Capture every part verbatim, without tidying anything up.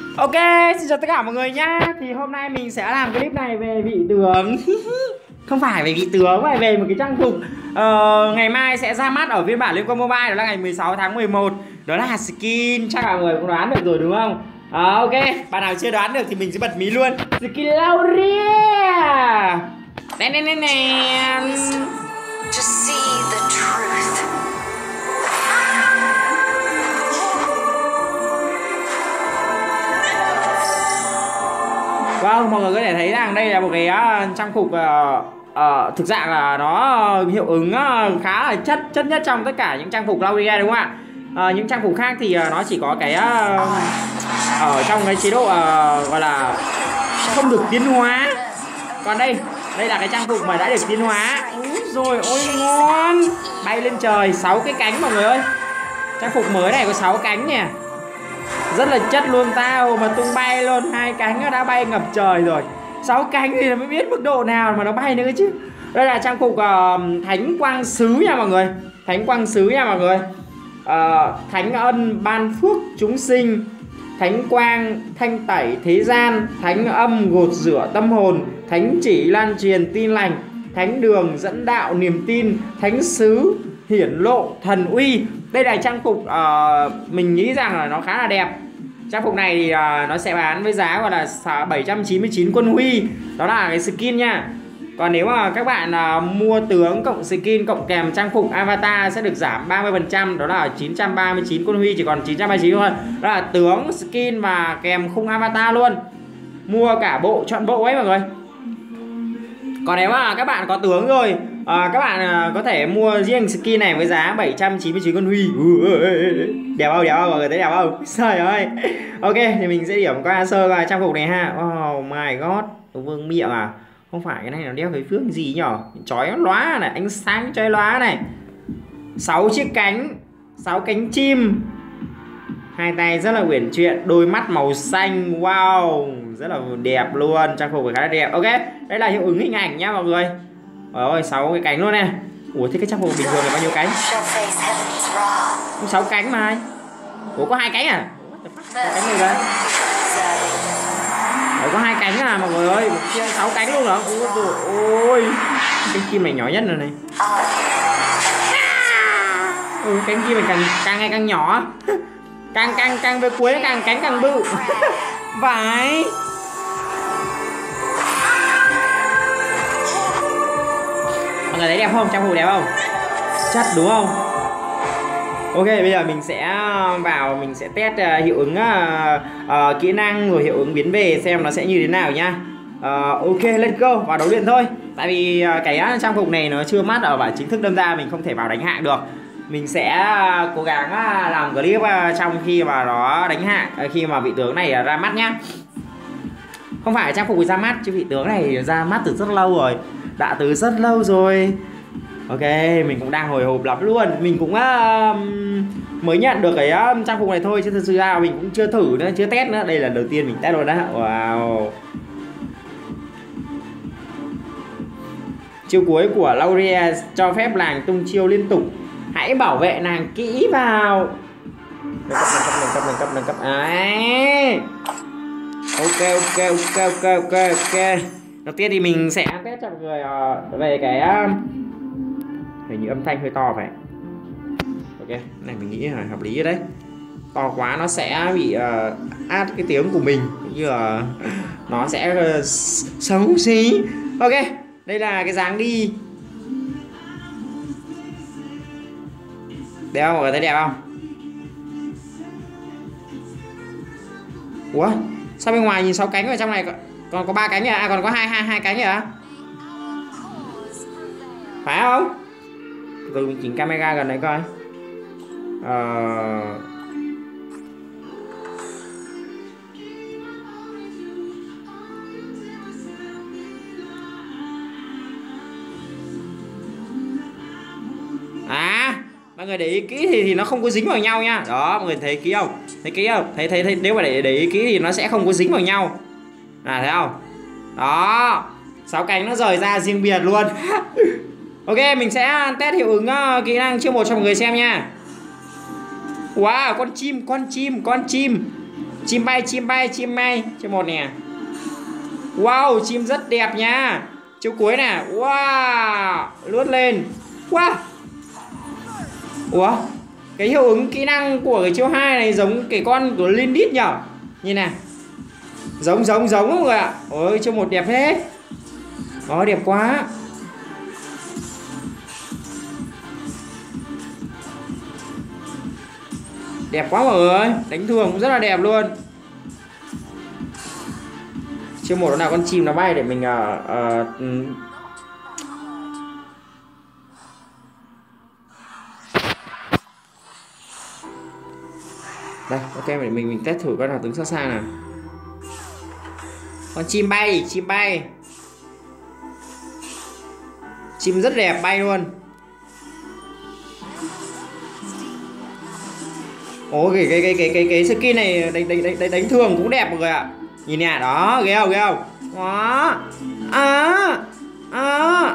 Ok, xin chào tất cả mọi người nhá. Thì hôm nay mình sẽ làm clip này về vị tướng. Không phải về vị tướng mà về một cái trang phục ờ, ngày mai sẽ ra mắt ở phiên bản Liên Quân Mobile. Đó là ngày mười sáu tháng mười một. Đó là skin, chắc là mọi người cũng đoán được rồi đúng không? à, Ok, bạn nào chưa đoán được thì mình sẽ bật mí luôn. Skin Lauria. Đen đen đen đen. To see the truth. Vâng, mọi người có thể thấy rằng đây là một cái uh, trang phục uh, uh, thực dạng là nó hiệu ứng uh, khá là chất chất nhất trong tất cả những trang phục Lauria đúng không ạ? Uh, những trang phục khác thì uh, nó chỉ có cái uh, ở trong cái chế độ uh, gọi là không được tiến hóa. Còn đây, đây là cái trang phục mà đã được tiến hóa. Úi rồi ôi ngon. Bay lên trời, sáu cái cánh mọi người ơi. Trang phục mới này có sáu cánh nè. Rất là chất luôn, tao mà tung bay luôn, hai cánh nó đã bay ngập trời rồi. Sáu cánh thì mới biết mức độ nào mà nó bay nữa chứ. Đây là trang phục uh, Thánh Quang Sứ nha mọi người. Thánh Quang Sứ nha mọi người. uh, Thánh ân ban phước chúng sinh, Thánh quang thanh tẩy thế gian, Thánh âm gột rửa tâm hồn, Thánh chỉ lan truyền tin lành, Thánh đường dẫn đạo niềm tin, Thánh sứ hiển lộ thần uy. Đây là trang phục uh, mình nghĩ rằng là nó khá là đẹp. Trang phục này thì uh, nó sẽ bán với giá gọi là bảy trăm chín mươi chín quân huy. Đó là cái skin nha. Còn nếu mà các bạn uh, mua tướng cộng skin cộng kèm trang phục avatar sẽ được giảm ba mươi phần trăm. Đó là chín trăm ba mươi chín quân huy chỉ còn chín trăm ba mươi chín thôi. Đó là tướng, skin và kèm khung avatar luôn. Mua cả bộ, chọn bộ ấy mọi người. Còn nếu mà các bạn có tướng rồi à, các bạn à, có thể mua riêng skin này với giá bảy trăm chín mươi chín quân huy. Đẹp không? Đẹp không? Mọi người thấy đẹp không? Trời ơi. Ok, thì mình sẽ điểm qua sơ qua trang phục này ha. Oh my god. Vương miệng à? Không phải, cái này nó đeo cái phước gì nhở? Chói lóa này, ánh sáng chói lóa này. Sáu chiếc cánh, sáu cánh chim. Hai tay rất là uyển chuyển, đôi mắt màu xanh, wow, rất là đẹp luôn, trang phục khá là đẹp. Ok, đây là hiệu ứng hình ảnh nha mọi người. Ôi, sáu cái cánh luôn nè. Ủa thế cái trang phục bình thường là bao nhiêu cánh? Sáu cánh mà. Ủa có hai cánh à? Hai cánh này ra. Ủa có hai cánh à mọi người ơi, sáu cánh luôn hả? Ôi, cái chim này nhỏ nhất rồi này. Ừ, cánh chim này càng càng ngày càng nhỏ. Càng càng càng về cuối càng cánh càng bự. Vãi. Mọi người thấy đẹp không? Trang phục đẹp không? Chất đúng không? Ok, bây giờ mình sẽ vào mình sẽ test uh, hiệu ứng uh, uh, kỹ năng rồi hiệu ứng biến về xem nó sẽ như thế nào nhá. Uh, ok, let's go, vào đấu luyện thôi. Tại vì uh, cái uh, trang phục này nó chưa mắt ở bản chính thức đâm ra, mình không thể vào đánh hạng được. Mình sẽ cố gắng làm clip trong khi mà nó đánh hạ, khi mà vị tướng này ra mắt nhá. Không phải trang phục ra mắt chứ vị tướng này ra mắt từ rất lâu rồi. Đã từ rất lâu rồi. Ok, mình cũng đang hồi hộp lắm luôn. Mình cũng uh, mới nhận được cái uh, trang phục này thôi, chứ thật sự ra mình cũng chưa thử nữa, chưa test nữa. Đây là đầu tiên mình test luôn đó. Wow. Chiêu cuối của Lauria cho phép nàng tung chiêu liên tục. Hãy bảo vệ nàng kỹ vào. Nâng cấp, nâng cấp, nâng cấp, nâng cấp, nâng cấp. À. Ok, ok, ok, ok, ok, ok. Đầu tiên thì mình sẽ test cho mọi người uh, về cái uh, hình như âm thanh hơi to phải. Ok, này mình nghĩ là hợp lý rồi đấy. To quá nó sẽ bị uh, át cái tiếng của mình, như là nó sẽ uh, xấu xí. Ok, đây là cái dáng đi. Đẹp không? Mọi người thấy đẹp không? Ủa? Sao bên ngoài nhìn sáu cánh ở trong này còn có ba cánh à? À còn có hai hai hai cánh à? Phải không? Từ mình chỉnh camera gần này coi. Ờ... À, mọi người để ý kỹ thì, thì nó không có dính vào nhau nha. Đó, mọi người thấy kỹ không? Thấy kỹ không? Thấy thấy thấy nếu mà để để ý kỹ thì nó sẽ không có dính vào nhau. À thấy không? Đó. Sáu cánh nó rời ra riêng biệt luôn. Ok, mình sẽ test hiệu ứng uh, kỹ năng chiêu một cho mọi người xem nha. Wow, con chim, con chim, con chim. Chim bay, chim bay, chim bay. Chiêu một nè. Wow, chim rất đẹp nha. Chiêu cuối nè. Wow, lướt lên. Wow. Ủa, cái hiệu ứng kỹ năng của cái chiêu hai này giống cái con của Lindis nhở. Nhìn nè. Giống giống giống mọi người ạ. Ôi, chiêu một đẹp hết. Đó, đẹp quá. Đẹp quá mọi người. Đánh thường cũng rất là đẹp luôn. Chiêu một nào con chim nó bay để mình uh, uh, đây, ok, để mình mình test thử con nào tướng xa xa nào. Con chim bay, chim bay. Chim rất đẹp bay luôn. Ồ, cái cái cái cái cái cái skin này đánh đánh đánh đánh thường cũng đẹp mọi người ạ. Nhìn nè, đó, ghê không, ghê không? Đó. À. À.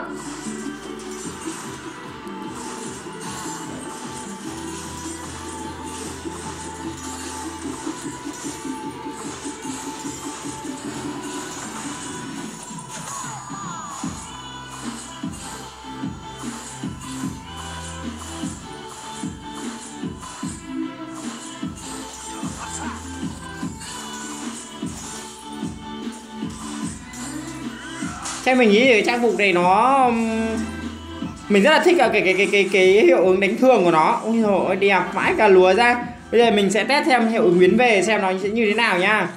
Theo mình nghĩ thì trang phục này nó mình rất là thích cái cái cái cái cái, cái hiệu ứng đánh thường của nó. Ôi trời, đẹp mãi cả lúa ra. Bây giờ mình sẽ test thêm hiệu ứng biến về xem nó sẽ như thế nào nha.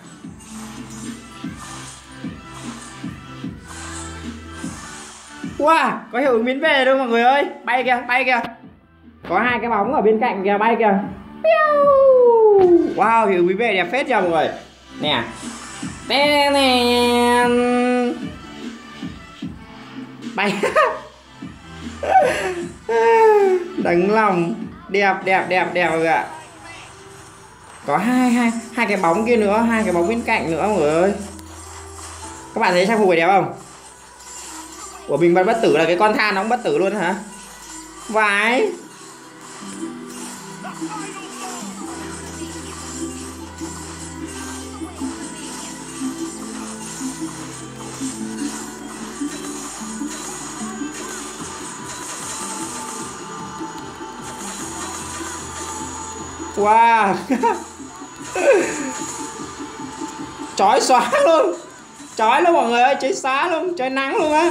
Wow, có hiệu ứng biến về đâu mọi người ơi. Bay kìa, bay kìa. Có hai cái bóng ở bên cạnh kìa, bay kìa. Wow, hiệu ứng biến về đẹp phết chưa mọi người. Nè. Bay. Đánh lòng. Đẹp đẹp đẹp đẹp rồi ạ. Có hai hai hai cái bóng kia nữa, hai cái bóng bên cạnh nữa mọi người ơi. Các bạn thấy trang phục này đẹp không? Của mình bật bất tử là cái con than nó cũng bất tử luôn hả? Vãi. Wow. Chói xóa luôn. Chói luôn mọi người ơi, cháy xóa luôn, trời nắng luôn á.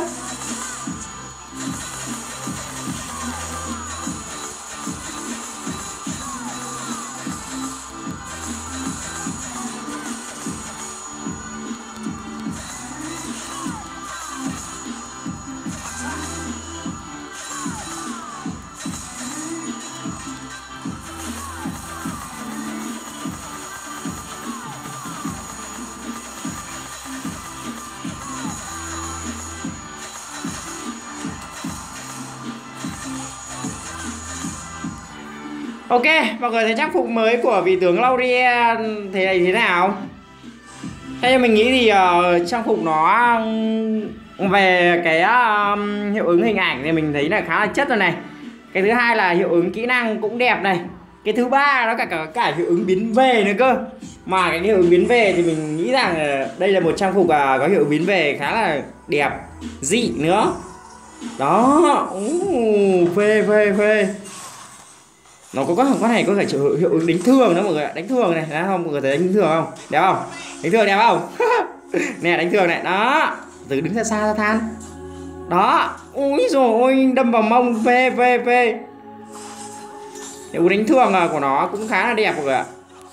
Ok, mọi người thấy trang phục mới của vị tướng Laurien thế này thế nào? Theo mình nghĩ thì uh, trang phục nó về cái uh, hiệu ứng hình ảnh thì mình thấy là khá là chất rồi này. Cái thứ hai là hiệu ứng kỹ năng cũng đẹp này. Cái thứ ba nó cả cả, cả hiệu ứng biến về nữa cơ. Mà cái hiệu ứng biến về thì mình nghĩ rằng đây là một trang phục uh, có hiệu ứng biến về khá là đẹp, dị nữa. Đó, uh, phê phê phê. Nó có con con này có thể hiệu ứng đánh thường nữa mọi người ạ, đánh thường này, thấy không? Mọi người thấy đánh thường không? Đẹp không? Đánh thường đẹp không? Nè, đánh thường này, đó. Từ đứng xa xa ra than. Đó. Úi dồi ôi, đâm vào mông phê phê phê. Hiệu ứng đánh thường của nó cũng khá là đẹp mọi người ạ.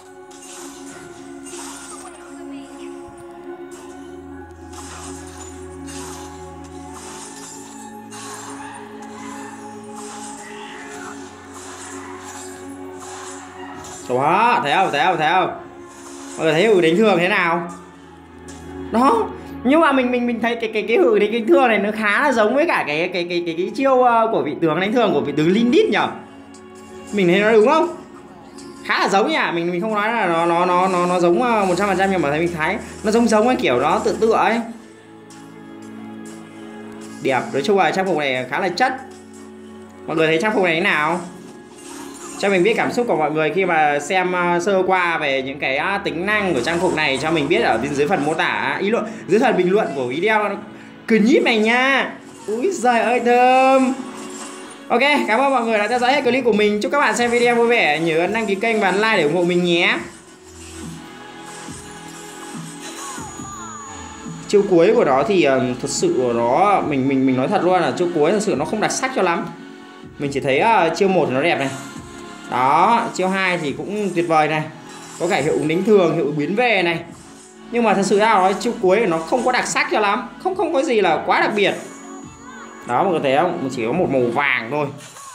Đó, thấy không, thấy không, thấy không? Mọi người thấy hiệu đánh thường thế nào? Đó, nhưng mà mình mình mình thấy cái cái cái hiệu đánh thường này nó khá là giống với cả cái cái cái cái, cái chiêu của vị tướng đánh thường của vị tướng Lindis nhỉ? Mình thấy nó đúng không? Khá là giống nhỉ, mình mình không nói là nó nó nó nó nó giống một trăm phần trăm nhưng mà thấy mình thấy nó giống giống cái kiểu nó tự tựa ấy. Đẹp, nói chung là trang phục này khá là chất. Mọi người thấy trang phục này thế nào? cho mình biết cảm xúc của mọi người khi mà xem uh, sơ qua về những cái uh, tính năng của trang phục này, cho mình biết ở bên dưới phần mô tả, ý luận dưới phần bình luận của video clip này nha. Úi giời ơi thơm. Ok, cảm ơn mọi người đã theo dõi hết clip của mình. Chúc các bạn xem video vui vẻ, nhớ ấn đăng ký kênh và ấn like để ủng hộ mình nhé. Chiêu cuối của nó thì uh, thật sự của nó mình mình mình nói thật luôn là chiêu cuối thật sự nó không đặc sắc cho lắm. Mình chỉ thấy uh, chiêu một nó đẹp này. Đó, chiêu hai thì cũng tuyệt vời này. Có cả hiệu ứng đánh thường, hiệu ứng biến về này. Nhưng mà thật sự ra nói chiêu cuối nó không có đặc sắc cho lắm, không không có gì là quá đặc biệt. Đó, mọi người thấy không? Mình chỉ có một màu vàng thôi.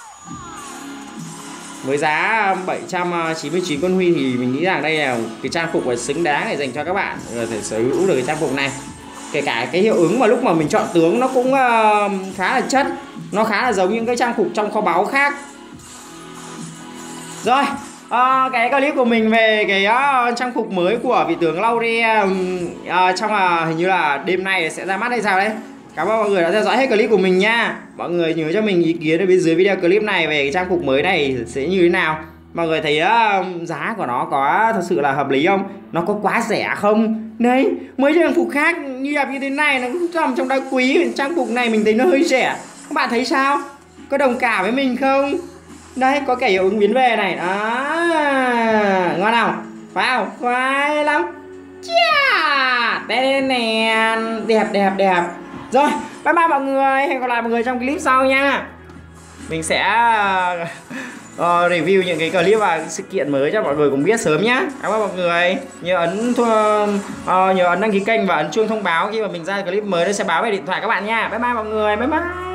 Với giá bảy trăm chín mươi chín con Huy thì mình nghĩ rằng đây là cái trang phục xứng đáng để dành cho các bạn có thể sở hữu được cái trang phục này. Kể cả cái hiệu ứng mà lúc mà mình chọn tướng nó cũng uh, khá là chất, nó khá là giống những cái trang phục trong kho báu khác. Rồi, uh, cái clip của mình về cái uh, trang phục mới của vị tướng Laure uh, trong uh, hình như là đêm nay sẽ ra mắt hay sao đấy. Cảm ơn mọi người đã theo dõi hết clip của mình nha. Mọi người nhớ cho mình ý kiến ở bên dưới video clip này về cái trang phục mới này sẽ như thế nào. Mọi người thấy uh, giá của nó có thật sự là hợp lý không? Nó có quá rẻ không? Đấy, mấy trang phục khác như đẹp như thế này nó cũng nằm trong đá quý, trang phục này mình thấy nó hơi rẻ. Các bạn thấy sao? Có đồng cảm với mình không? Đây, có cả hiệu ứng biến về này. Đó, ngon nào? Phải không? Khoái lắm. Chà, tên nè, đẹp đẹp đẹp. Rồi, bye bye mọi người, hẹn gặp lại mọi người trong clip sau nha. Mình sẽ uh, review những cái clip và sự kiện mới cho mọi người cùng biết sớm nhá. Cảm ơn mọi người. Nhớ ấn uh, nhớ ấn đăng ký kênh và ấn chuông thông báo khi mà mình ra clip mới nó sẽ báo về điện thoại các bạn nha. Bye bye mọi người, bye bye.